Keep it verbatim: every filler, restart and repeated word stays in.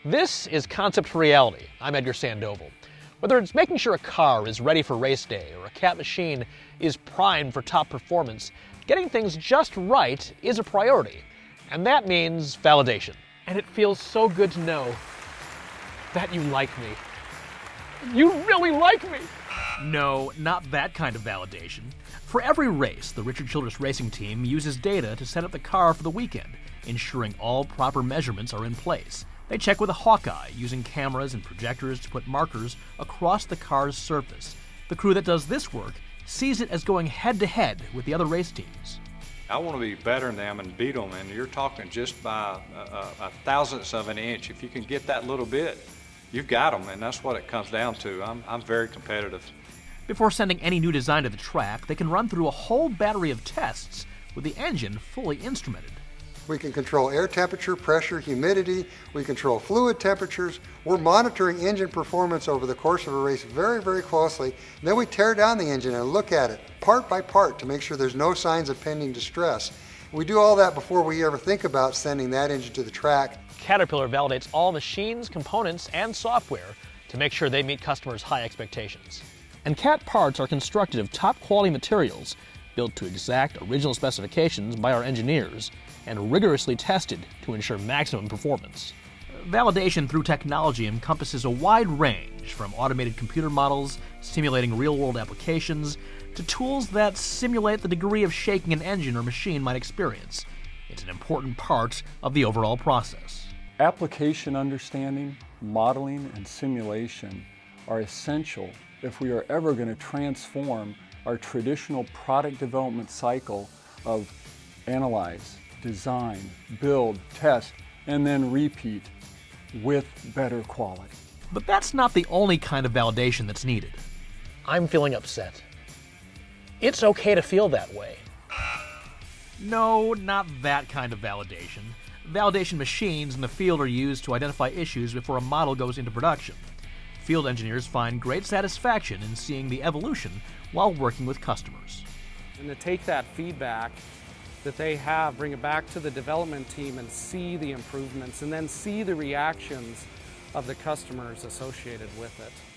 This is Concept to Reality. I'm Edgar Sandoval. Whether it's making sure a car is ready for race day or a Cat machine is primed for top performance, getting things just right is a priority. And that means validation. And it feels so good to know that you like me. You really like me! No, not that kind of validation. For every race, the Richard Childress Racing Team uses data to set up the car for the weekend, ensuring all proper measurements are in place. They check with a Hawkeye, using cameras and projectors to put markers across the car's surface. The crew that does this work sees it as going head-to-head with the other race teams. I want to be better than them and beat them, and you're talking just by a, a, a thousandths of an inch. If you can get that little bit, you've got them, and that's what it comes down to. I'm, I'm very competitive. Before sending any new design to the track, they can run through a whole battery of tests with the engine fully instrumented. We can control air temperature, pressure, humidity. We control fluid temperatures. We're monitoring engine performance over the course of a race very, very closely. And then we tear down the engine and look at it part by part to make sure there's no signs of pending distress. We do all that before we ever think about sending that engine to the track. Caterpillar validates all machines, components, and software to make sure they meet customers' high expectations. And Cat parts are constructed of top quality materials, built to exact original specifications by our engineers, and rigorously tested to ensure maximum performance. Validation through technology encompasses a wide range, from automated computer models simulating real-world applications to tools that simulate the degree of shaking an engine or machine might experience. It's an important part of the overall process. Application understanding, modeling, and simulation are essential if we are ever going to transform our traditional product development cycle of analyze, design, build, test, and then repeat with better quality. But that's not the only kind of validation that's needed. I'm feeling upset. It's okay to feel that way. No, not that kind of validation. Validation machines in the field are used to identify issues before a model goes into production. Field engineers find great satisfaction in seeing the evolution while working with customers. And to take that feedback that they have, bring it back to the development team and see the improvements and then see the reactions of the customers associated with it.